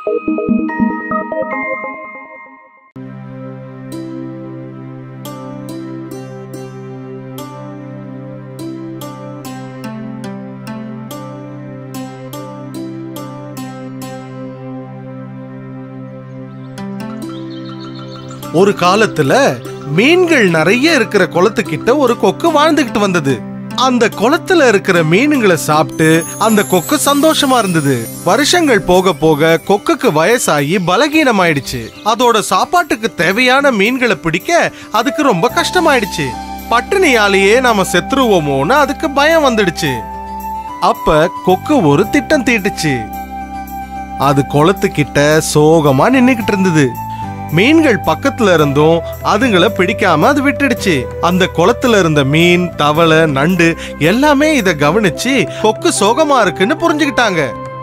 ஒரு காலத்துல மீன்கள் நிறைய இருக்கிற குளத்துக்கிட்ட ஒரு கொக்கு வாழ்ந்துகிட்டு வந்தது. அந்த குளத்துல இருக்கிற மீனுங்களை சாப்பிட்டு அந்த கொக்கு சந்தோஷமா இருந்தது. வருஷங்கள் போக போக கொக்குக்கு வயசாகி பலகீனம் ஆயிடுச்சு. அதோட சாப்பாட்டுக்கு தேவையான மீன்களை பிடிக்க அதுக்கு ரொம்ப கஷ்டமாயிடுச்சு. பட்டினியாலேயே நாம செத்துருவோமோன்னு அதுக்கு பயம் வந்துடுச்சு. அப்ப கொக்கு ஒரு திட்டம் தீட்டுச்சு. அது குளத்துக்கிட்ட சோகமா நின்னுகிட்டு இருந்தது. மீன்கள் பக்கத்துல இருந்தும் அதுங்களை பிடிக்காம அது விட்டுடுச்சு. அந்த குளத்துல இருந்த மீன், தவளை, நண்டு எல்லாமே இத கவனிச்சு கொக்கு சோகமா இருக்குன்னு புரிஞ்சுக்கிட்டாங்க.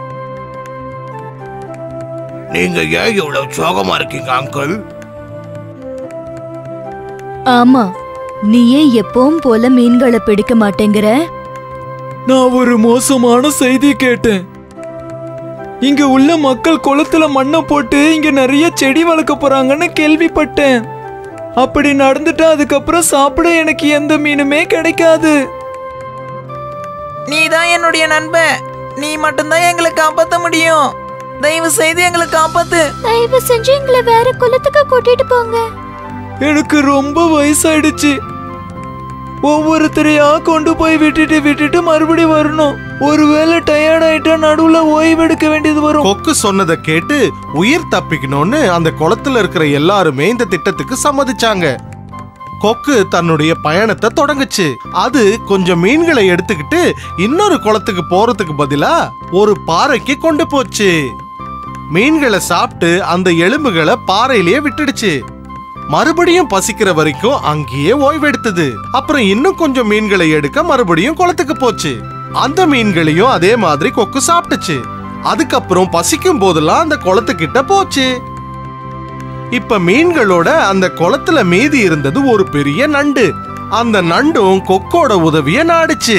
நீங்க ஏன் இவ்வளவு சோகமா இருக்கீங்க அங்கிள்? ஆமா, நீ ஏன் எப்பவும் போல மீன்களை பிடிக்க மாட்டேங்கிற? நான் ஒரு மோசமான செய்தி கேட்டேன். இங்க உள்ள மக்கள் குளத்துல மண்ணை போட்டு இங்க நிறைய செடி வளர்க்க போறாங்கன்னு கேள்விப்பட்டேன். அப்படி நடந்துட்டா அதுக்கப்புறம் சாப்பிட எனக்கு எந்த மீனுமே கிடைக்காது. நீதான் என்னுடைய நண்பன். நீ மட்டும்தான் எங்களை காப்பாத்த முடியும். தயவு செய்து எங்களை காப்பாத்து. தயவு செஞ்சு எங்களை வேற குளத்துக்கு கூட்டிட்டு போங்க. எனக்கு ரொம்ப வயசாயிடுச்சு. ஒவ்வொருத்தரையா கொண்டு போய் விட்டுட்டு மறுபடியும் வரணும். ஒருவேளை டயர்ட் ஆயிட்டா நடுவுல ஓய்வெடுக்க வேண்டியது வரும். கொக்கு சொன்னதை கேட்டு உயிர் தப்பிக்கணும்னு அந்த குளத்துல இருக்கிற எல்லாருமே இந்த திட்டத்துக்கு சம்மதிச்சாங்க. கொக்கு தன்னுடைய பயணத்தை தொடங்குச்சு. அது கொஞ்சம் மீன்களை எடுத்துக்கிட்டு இன்னொரு குளத்துக்கு போறதுக்கு பதிலா ஒரு பாறைக்கு கொண்டு போச்சு. மீன்களை சாப்பிட்டு அந்த எலும்புகளை பாறையிலேயே விட்டுடுச்சு. மறுபடியும் பசிக்கிற வரைக்கும் அங்கேயே ஓய்வெடுத்தது. அப்புறம் இன்னும் கொஞ்சம் மீன்களை எடுக்க மறுபடியும் குளத்துக்கு போச்சு. அந்த மீன்களையும் அதே மாதிரி கொக்கு சாப்பிட்டுச்சு. அதுக்கப்புறம் பசிக்கும் போதெல்லாம் அந்த குளத்துக்கிட்ட போச்சு. இப்ப மீன்களோட அந்த குளத்துல மீதி இருந்தது ஒரு பெரிய நண்டு. அந்த நண்டும் கொக்கோட உதவிய நாடுச்சு.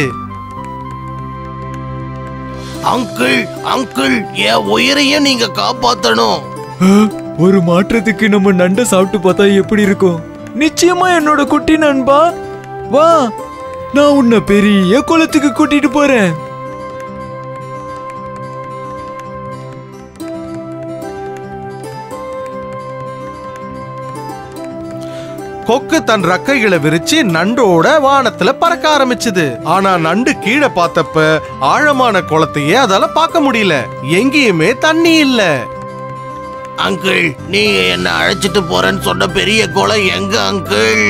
அங்கிள் அங்கிள், என் உயிரையும் நீங்க காப்பாத்தணும். ஒரு மாற்றத்துக்கு நம்ம நண்டை சாப்பிட்டு பார்த்தா எப்படி இருக்கும்? நிச்சயமா என்னோட குட்டி நண்பா, வா, நான் உன்னை பெரிய குளத்துக்கு கூட்டிட்டு போறேன். கொக்கு தன் ரெக்கைகளை விரிச்சு நண்டோட வானத்துல பறக்க ஆரம்பிச்சது. ஆனா நண்டு கீழே பார்த்தப்ப ஆழமான குளத்தையே அதால பார்க்க முடியல. எங்கேயுமே தண்ணி இல்ல. அங்கிள், நீங்க என்ன அழைச்சிட்டு போறேன்னு சொன்ன பெரிய குளம் எங்க அங்கிள்?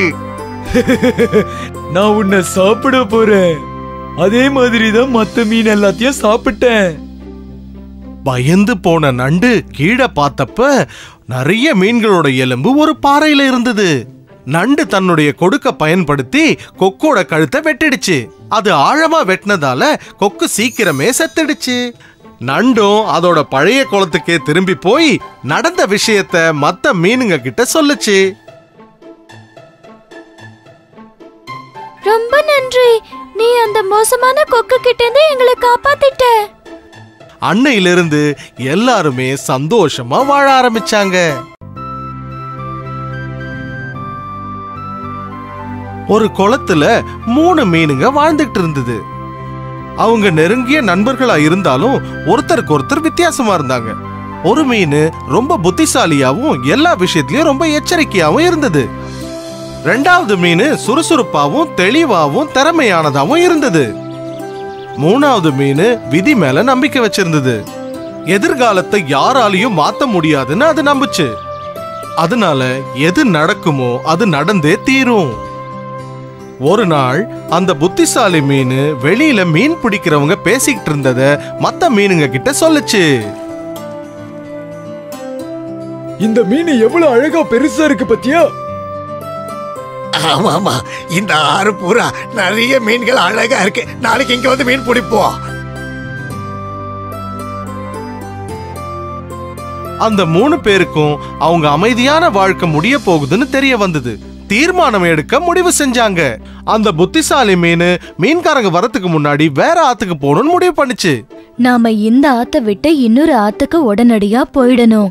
நான் உன்னை சாப்பிட போறேன். அதே மாதிரிதான் மத்த மீன் எல்லாத்தையும் சாப்பிட்டேன். பயந்து போன நண்டு கீழே பார்த்தப்ப நிறைய மீன்களோட எலும்பு ஒரு பாறையில இருந்தது. நண்டு தன்னுடைய கொடுக்க பயன்படுத்தி கொக்கோட கழுத்தை வெட்டிடுச்சு. அது ஆழமா வெட்டினதால கொக்கு சீக்கிரமே செத்துடுச்சு. நண்டும் அதோட பழைய குளத்துக்கே திரும்பி போய் நடந்த விஷயத்த மத்த மீனுங்க கிட்ட சொல்லுச்சு. ரொம்ப நன்றி, நீ அந்த மோசமான கொக்கு கிட்ட இருந்து எங்களை காப்பாத்திட்ட. அன்னையிலிருந்து எல்லாருமே சந்தோஷமா வாழ ஆரம்பிச்சாங்க. ஒரு குளத்துல 3 மீனுங்க வாழ்ந்துட்டு இருந்தது. அவங்க நெருங்கிய நண்பர்களா இருந்தாலும் ஒருத்தருக்கு ஒருத்தர் வித்தியாசமா இருந்தாங்க. ஒரு மீன் ரொம்ப புத்திசாலியாவும் எல்லா விஷயத்திலயும் ரொம்ப எச்சரிக்கையாவும் இருந்தது. 2வது மீன் சுறுசுறுப்பாவும் தெளிவாவும் திறமையானதாவும் இருந்தது. 3வது மீன் விதி மேல நம்பிக்கை வச்சிருந்தது. எதிர்காலத்தை யாராலையும் மாத்த முடியாதுன்னு அது நம்புச்சு. அதனால எது நடக்குமோ அது நடந்தே தீரும். ஒரு நாள் அந்த புத்திசாலி மீன் வெளியில மீன் பிடிக்கிறவங்க பேசிக்கிட்டு இருந்தத மத்த மீனுங்க கிட்ட சொல்லுச்சு. இந்த மீன் எவ்வளவு அழகா பெருசா இருக்கு பத்தியா? ஆமா ஆமா, இந்த ஆறு பூரா நிறைய மீன்கள் அழகா இருக்கு. நாளைக்கு இங்க வந்து மீன் பிடிப்போம். அந்த 3 பேருக்கும் அவங்க அமைதியான வாழ்க்கை முடிய போகுதுன்னு தெரிய வந்தது. தீர்மானம் எடுக்க முடிவு செஞ்சாங்க. அந்த புத்திசாலி மீன் மீன்காரங்க வரத்துக்கு முன்னாடி வேற ஆத்துக்கு போகணும்னு முடிவு பண்ணுச்சு. நாம இந்த ஆத்த விட்டு இன்னொரு ஆத்துக்கு உடனடியா போயிடணும்.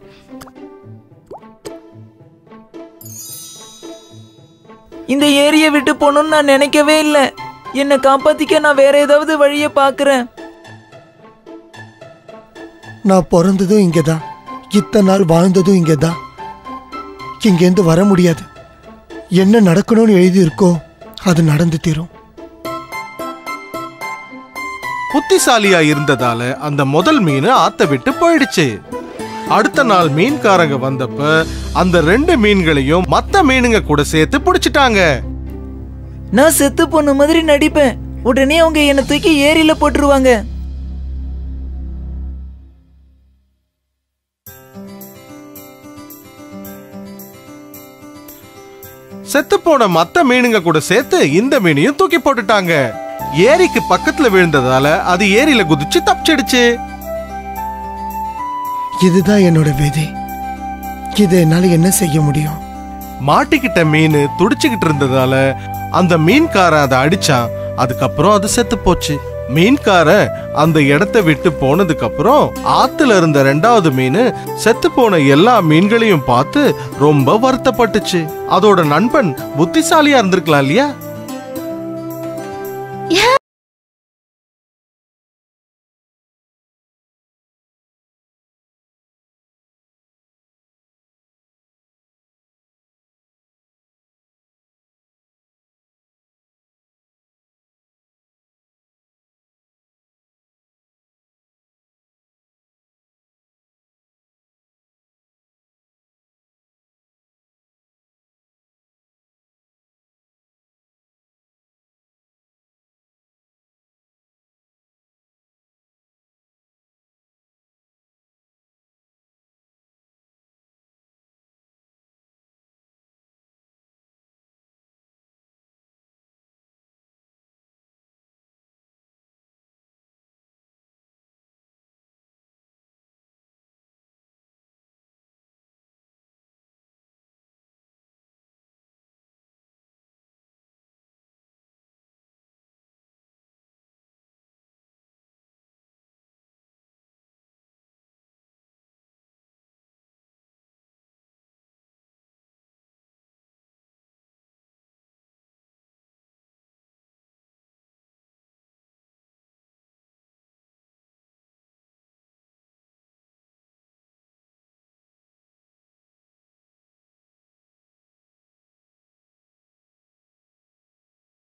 இந்த ஏரியை விட்டு போகணும்னு நான் நினைக்கவே இல்லை. என்னை காப்பாத்திக்க நான் வேற ஏதாவது வழியை பார்க்கறேன். நான் பிறந்ததும் இங்கதான், இத்தனை நாள் வாழ்ந்ததும் இங்கதான். இங்கேருந்து வர முடியாது. என்ன நடக்கணும்னு எழுதி இருக்கோ அது நடந்து தீரும். புத்திசாலியா இருந்ததால அந்த முதல் மீன் ஆத்த விட்டு போயிடுச்சு. அடுத்த நாள் மீன்காரங்க வந்தப்ப அந்த 2 மீன்களையும் மத்த மீனுங்க கூட சேர்த்து பிடிச்சிட்டாங்க. நான் செத்து போன மாதிரி நடிப்பேன். உடனே அவங்க என்னை தூக்கி ஏரியில போட்டுருவாங்க. செத்து போன மத்த மீனுங்க கூட சேர்த்து இந்த மீனையும் தூக்கி போட்டுட்டாங்க. ஏரிக்கு பக்கத்துல விழுந்ததால அது ஏரியில குதிச்சு தப்பிச்சிடுச்சு. இதுதான் என்னோட விதி. இதை என்னால என்ன செய்ய முடியும்? மாட்டிக்கிட்ட மீன் துடிச்சுக்கிட்டு இருந்ததால அந்த மீன்காரன் அதை அடிச்சான். அதுக்கப்புறம் அது செத்து போச்சு. மீன்காரன் அந்த இடத்தை விட்டு போனதுக்கு அப்புறம் ஆத்துல இருந்த 2வது மீன் செத்து போன எல்லா மீன்களையும் பார்த்து ரொம்ப வருத்தப்பட்டுச்சு. அதோட நண்பன் புத்திசாலியா இருந்திருக்கலாம் இல்லையா?